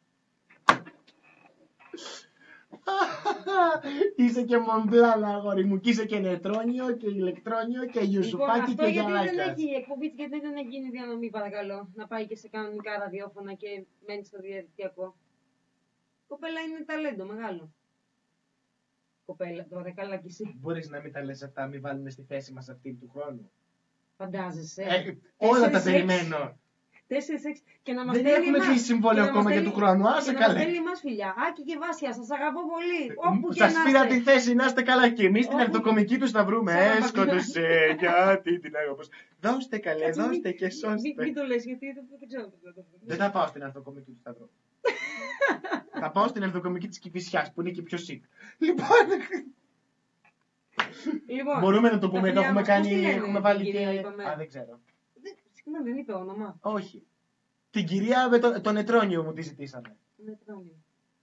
Είσαι και Μομπλάν αγόρι μου. Και είσαι και νετρόνιο και ηλεκτρόνιο και γιουσουφάκι και γυαλάκια. γυαλάκια. Γιατί δεν έχει εκπομπή, γιατί δεν έχει γίνει διανομή παρακαλώ. Να πάει και σε κανονικά ραδιόφωνα και μένει στο διαδικτυακό. Κοπέλα είναι ταλέντο μεγάλο. Κοπέλα τώρα, καλά κι εσύ. Μπορείς να μην τα λες αυτά, μην βάλουμε στη θέση μας αυτή του χρόνου. Φαντάζεσαι. Ε, όλα τα περιμένω. τέσσερις έξι. Και να μας Δεν στέλνει έχουμε εμάς. κλείσει συμβόλαιο Και να μας ακόμα για στέλνει- του χρόνου. Άσε και να μας καλέ. στέλνει εμάς φιλιά. Άκη και Βάσια, σας αγαπώ πολύ. Όπου και Σας να πήρα είστε. τη θέση να είστε καλά και εμείς την Όπου- αρθοκομική τους θα βρούμε. Σαν να Έσκοτωσε, γιατί την αγαπώ. Δώστε καλέ, Κάτσε, μην- δώστε και Μην σώστε. μην το λες, γιατί δεν δεν ξέρω. Δεν θα πάω στην αρθοκομική του Σταυρό. Θα πάω στην αρθοκομική της Κηφισιάς που είναι και πιο chic. Λοιπόν, Λοιπόν, μπορούμε να το τα πούμε, το φιλιά έχουμε μας, πώς τη κάνει, λένε, έχουμε την βάλει κυρία, και... είπαμε? Α, δεν ξέρω. Δεν- Συγγνώμη, δεν είπε όνομα. Όχι. Την κυρία με το, το νετρόνιο μου τη ζητήσαμε. Νετρόνιο.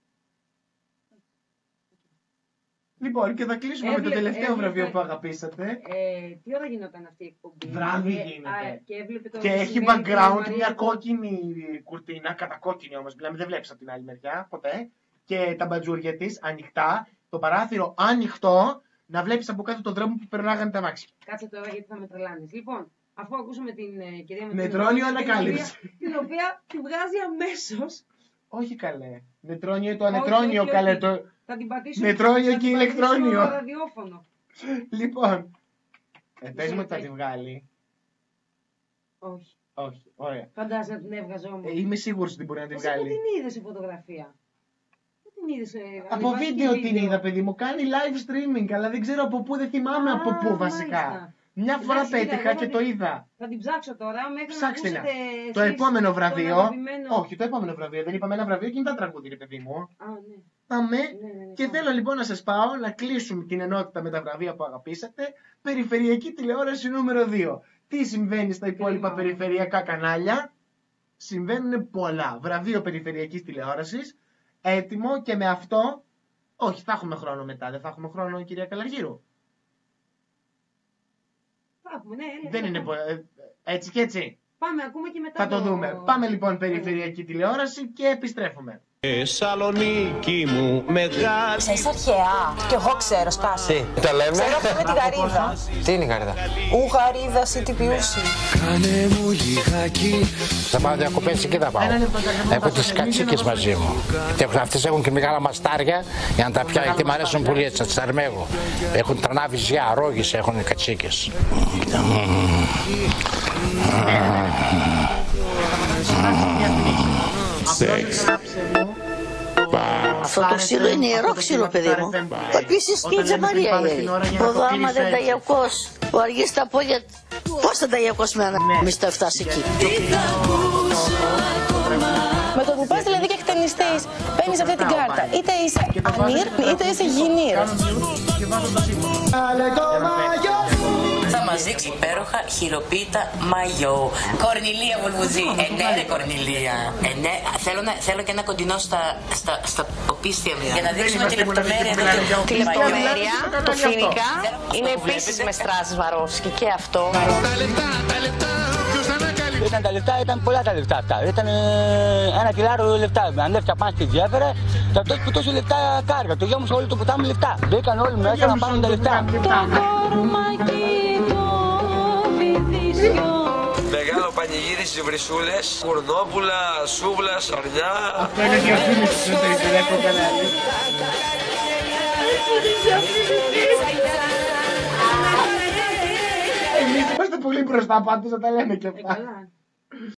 Λοιπόν, και θα κλείσουμε με το Έβλεπε- τελευταίο έβλεπε- βραβείο που αγαπήσατε. Ε, τι ώρα γινόταν αυτή η εκπομπή? Βράδυ Ε, γίνεται. α, Και, έβλεπε το Και έχει μεσημέρι την background Μαρία μια που- κόκκινη κουρτίνα, κατακόκκινη όμως, δηλαδή δεν βλέπεις από την άλλη μεριά ποτέ. Και τα μπατζούρια της ανοιχτά, το παράθυρο ανοιχτό, να βλέπεις από κάτω τον δρόμο που περνάγανε τα μάξια. Κάτσε τώρα γιατί θα με τρελάνεις. Λοιπόν, αφού ακούσαμε την ε, κυρία με Νετρόνιο την ανακάλυψη. οποία- Την οποία τη βγάζει αμέσως. Όχι καλέ. Νετρόνιο το Όχι, ανετρόνιο όχι, καλέ. όχι. Το... Θα την πατήσω. Νετρόνιο θα και την πατήσω ηλεκτρόνιο. στο ραδιόφωνο. Λοιπόν. Ε, πες μου ότι θα τη βγάλει. Όχι. Όχι, ωραία. Φαντάζεσαι να την έβγαζε όμως. Ε, είμαι σίγουρος ότι μπορεί να τη Εσύ πού βγάλει. την είδες σε φωτογραφία? Πού την είδες? ε, Από ανεβάζει και βίντεο την είδα, παιδί μου. Κάνει live streaming, αλλά δεν ξέρω από πού, δεν θυμάμαι Α, από πού βασικά. μάλιστα. Μια φορά Εντάξει, κοίτα, πέτυχα εγώ και θα το την- είδα. Θα την ψάξω τώρα μέχρι Ψάξτε να να. ακούσετε Το εσείς επόμενο τον βραβείο. αγαπημένο- Όχι, το επόμενο βραβείο. Δεν είπαμε ένα βραβείο και είναι τα τραγούδι, ρε παιδί μου. Α, ναι. Πάμε. Ναι, ναι, ναι, Και πάμε. θέλω λοιπόν να σας πάω να κλείσουμε την ενότητα με τα βραβεία που αγαπήσατε. Περιφερειακή τηλεόραση νούμερο δύο. Τι συμβαίνει στα υπόλοιπα περιφερειακά κανάλια? Συμβαίνουν πολλά. Βραβείο περιφερειακής τηλεόρασης. Έτοιμο και με αυτό. Όχι, θα έχουμε χρόνο μετά. Δεν θα έχουμε χρόνο, κυρία Καλαργύρου. Θα έχουμε, ναι, έλα, Δεν έλα, είναι πάμε. πο- ε, έτσι και έτσι. Πάμε, ακούμε και μετά Θα το δούμε. Πάμε λοιπόν περιφερειακή τηλεόραση και επιστρέφουμε. Θεσσαλονίκη μου μεγάλη. Ξέρεις αρχαία. Κι εγώ ξέρω, σκάσε. Τα λέμε. Ξέρω αυτό με τη γαρίδα. Τι είναι η γαρίδα? Ου γαρίδα ή τι πιούση. Κάνε μου λιγάκι. Θα πάω διακοπές εκεί θα πάω. Έχω τις κατσίκες μαζί μου. Και έχουν- αυτές έχουν και μεγάλα μαστάρια για να τα πιάω, γιατί μου αρέσουν πολύ έτσι, να τις αρμέγω. Έχουν τρανά βυζιά, ρόγες έχουν οι κατσίκες. Σεξ. Αυτό το ξύλο είναι ιερό ξύλο, παιδί μου. Επίσης και η τζαμαρία είναι. Εδώ άμα δεν ταγιακός, ο αργής στα πόδια, πώς θα ταγιακοσμένα εμείς το φτάσει εκεί. Με το που πας δηλαδή και εκτενιστείς, παίρνεις αυτή την κάρτα. Είτε είσαι ανήρ, είτε είσαι γυνήρ. Θα μας δείξει υπέροχα χειροποίητα μαγιό. Κορνιλία Βουλβουζή. Ε, ναι, ρε Κορνιλία. Ε, ναι, θέλω, να, θέλω και ένα κοντινό στα, στα, στα οπίστια μου. Για να δείξουμε τη λεπτομέρεια του μαγιό. Τη λεπτομέρεια, το φοινικά, είναι επίσης με στρας Σβαρόφσκι και αυτό. Ήταν τα λεφτά, ήταν πολλά τα λεφτά αυτά. Ήταν ε, ένα κιλάρο λεφτά. Αν έφτια πάνω στη διέφερε, θα τόσο που τόσο λεφτά κάργα. Το γιο μου σε όλο το ποτάμι λεφτά. Μπήκαν όλοι μέσα να πάρουν τα λεφτά. Μεγάλο πανηγύρι στις βρυσούλες, κουρνόπουλα, σούβλα, σαρνιά. Αυτό είναι διαφήμιση στο περιφερειακό κανάλι. Εμείς είμαστε πολύ μπροστά πάντως να τα λέμε και αυτά.